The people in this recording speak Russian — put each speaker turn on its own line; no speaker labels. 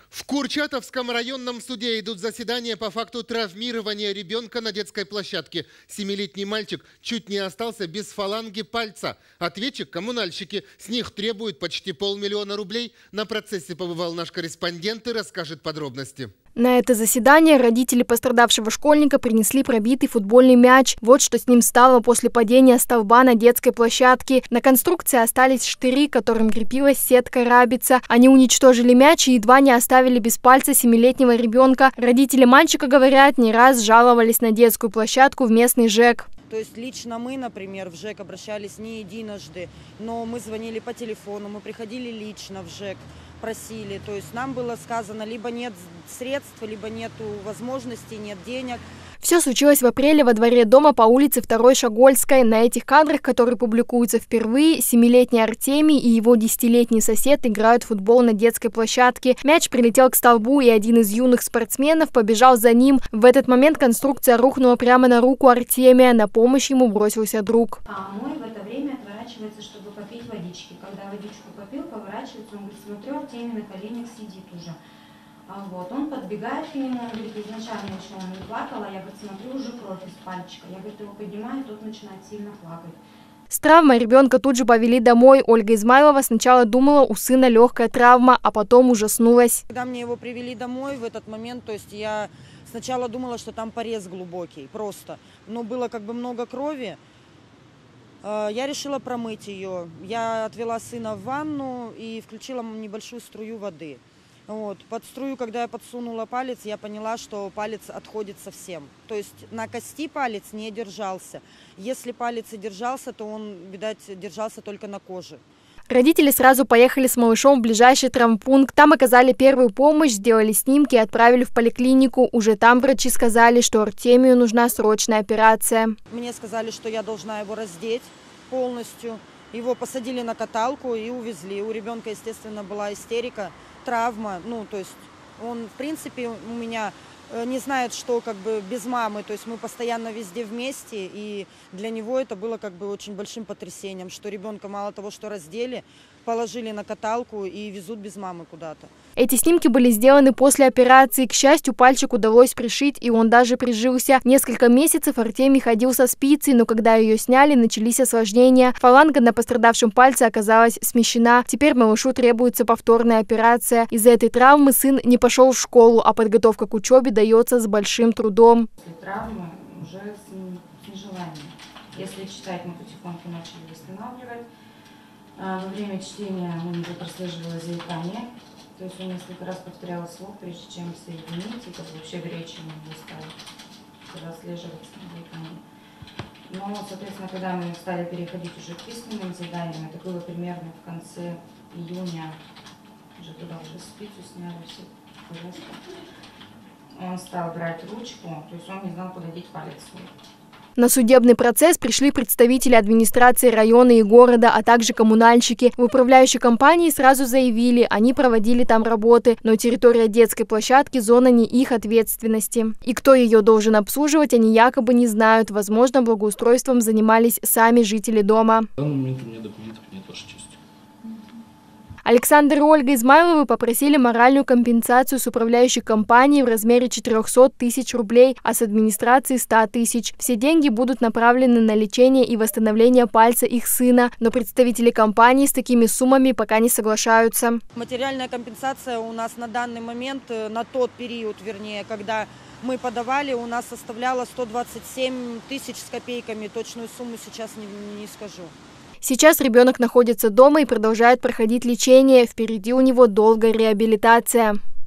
В Курчатовском районном суде идут заседания по факту травмирования ребенка на детской площадке. 7-летний мальчик чуть не остался без фаланги пальца. Ответчик – коммунальщики. С них требуют почти 500 000 рублей. На процессе побывал наш корреспондент и расскажет подробности.
На это заседание родители пострадавшего школьника принесли пробитый футбольный мяч. Вот что с ним стало после падения столба на детской площадке. На конструкции остались штыри, к которым крепилась сетка рабица. Они уничтожили мяч и едва не оставили без пальца 7-летнего ребенка. Родители мальчика, говорят, не раз жаловались на детскую площадку в местный ЖЭК.
То есть лично мы, например, в ЖЭК обращались не единожды, но мы звонили по телефону, мы приходили лично в ЖЭК, просили. То есть нам было сказано, либо нет средств, либо нет возможностей, нет денег.
Все случилось в апреле во дворе дома по улице 2 Шагольской. На этих кадрах, которые публикуются впервые, 7-летний Артемий и его 10-летний сосед играют в футбол на детской площадке. Мяч прилетел к столбу, и один из юных спортсменов побежал за ним. В этот момент конструкция рухнула прямо на руку Артемия. На помощь ему бросился друг.
А мой в это время отворачивается, чтобы попить водички. Когда водичку попил, поворачивается, он говорит: смотрю, Артемий на коленях сидит уже. Вот, он подбегает к нему, он говорит: изначально еще он не плакал, а я, говорит, смотрю, уже кровь из пальчика. Я, говорит, его поднимаю, тот начинает сильно плакать.
С травмой ребенка тут же повели домой. Ольга Измайлова сначала думала, у сына легкая травма, а потом ужаснулась.
Когда мне его привели домой, в этот момент, то есть я сначала думала, что там порез глубокий, просто. Но было как бы много крови. Я решила промыть ее. Я отвела сына в ванну и включила небольшую струю воды. Вот. Под струю, когда я подсунула палец, я поняла, что палец отходит совсем. То есть на кости палец не держался. Если палец и держался, то он, видать, держался только на коже.
Родители сразу поехали с малышом в ближайший травмпункт. Там оказали первую помощь, сделали снимки и отправили в поликлинику. Уже там врачи сказали, что Артемию нужна срочная операция.
Мне сказали, что я должна его раздеть полностью. Его посадили на каталку и увезли. У ребенка, естественно, была истерика, травма. Ну, то есть он, в принципе, у меня не знает, что как бы без мамы. То есть мы постоянно везде вместе. И для него это было как бы очень большим потрясением, что ребенка мало того, что раздели, положили на каталку и везут без мамы куда-то.
Эти снимки были сделаны после операции. К счастью, пальчик удалось пришить, и он даже прижился. Несколько месяцев Артемий ходил со спицей, но когда ее сняли, начались осложнения. Фаланга на пострадавшем пальце оказалась смещена. Теперь малышу требуется повторная операция. Из-за этой травмы сын не пошел в школу, а подготовка к учебе дается с большим трудом.
После травмы уже с нежеланием. Если читать, мы потихоньку начали восстанавливать. Во время чтения у него прослеживалось заикание. То есть он несколько раз повторял слух, прежде чем соединить, и как вообще в речи ему стали прослеживаться заикание. Но, соответственно, когда мы стали переходить уже к письменным заданиям, это было примерно в конце июня, уже туда уже спицу сняли, все повязки. Он стал брать ручку, то есть он не знал, куда деть палец свой.
На судебный процесс пришли представители администрации района и города, а также коммунальщики. В управляющей компании сразу заявили, они проводили там работы, но территория детской площадки – зона не их ответственности. И кто ее должен обслуживать, они якобы не знают. Возможно, благоустройством занимались сами жители дома.
В данный момент у меня документов нет, ваша честь.
Александр и Ольга Измайловы попросили моральную компенсацию с управляющей компанией в размере 400 000 рублей, а с администрации 100 000. Все деньги будут направлены на лечение и восстановление пальца их сына, но представители компании с такими суммами пока не соглашаются.
Материальная компенсация у нас на данный момент, на тот период, вернее, когда мы подавали, у нас составляла 127 000 с копейками. Точную сумму сейчас не скажу.
Сейчас ребенок находится дома и продолжает проходить лечение. Впереди у него долгая реабилитация.